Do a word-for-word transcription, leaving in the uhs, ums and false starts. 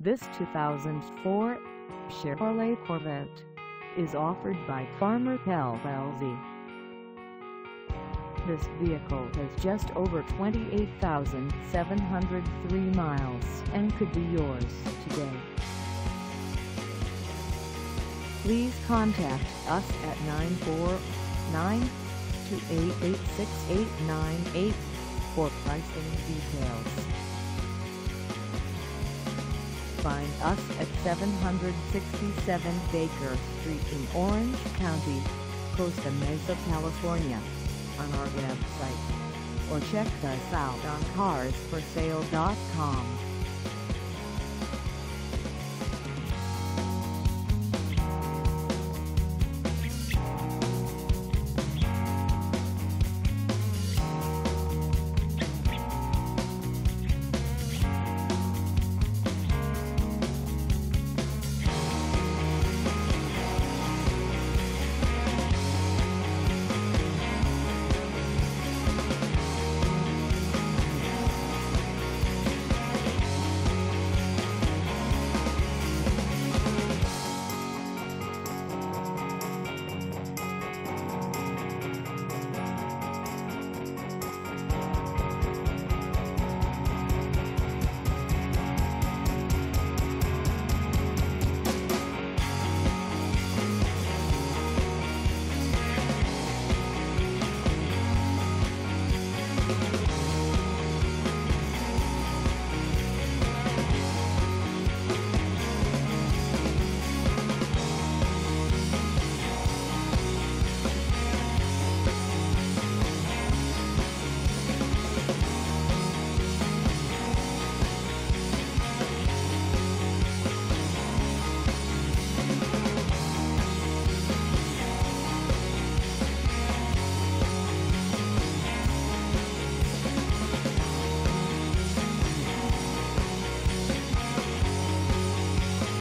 This two thousand four Chevrolet Corvette is offered by Farmer L L C. This vehicle has just over twenty-eight thousand seven hundred three miles and could be yours today. Please contact us at nine four nine, two eight eight, six eight nine eight for pricing details. Find us at seven sixty-seven Baker Street in Orange County, Costa Mesa, California, on our website, or check us out on cars for sale dot com.